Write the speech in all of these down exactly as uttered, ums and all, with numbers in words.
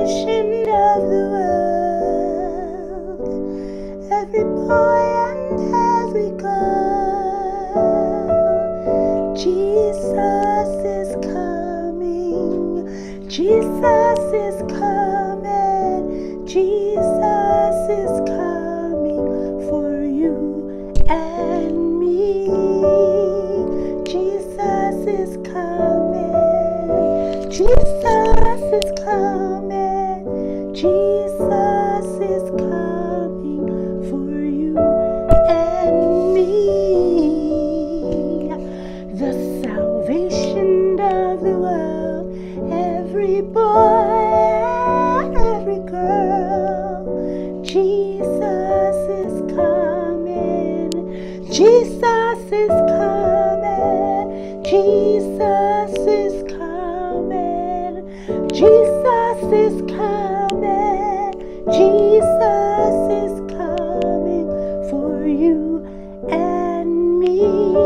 salvation of the world. Every boy and every girl, Jesus is coming, Jesus is coming, Jesus is coming for you and me. Jesus is coming, Jesus is coming, Jesus is coming for you and me. The salvation of the world, every boy, every girl, Jesus is coming, Jesus is coming, Jesus is coming, Jesus is coming, Jesus is coming for you and me.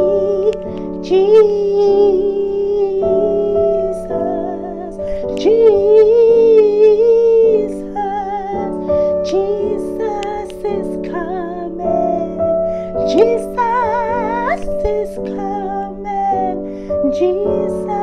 Jesus, Jesus, Jesus is coming, Jesus is coming, Jesus